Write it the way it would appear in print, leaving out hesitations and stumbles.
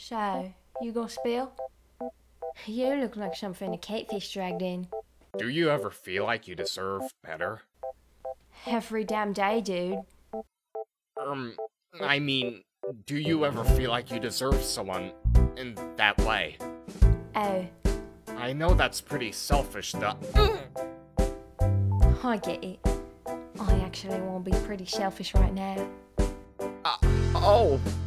So, you got spill? You look like something a catfish dragged in. Do you ever feel like you deserve better? Every damn day, dude. I mean, do you ever feel like you deserve someone in that way? Oh, I know that's pretty selfish, though. I get it. I actually want to be pretty selfish right now. Oh!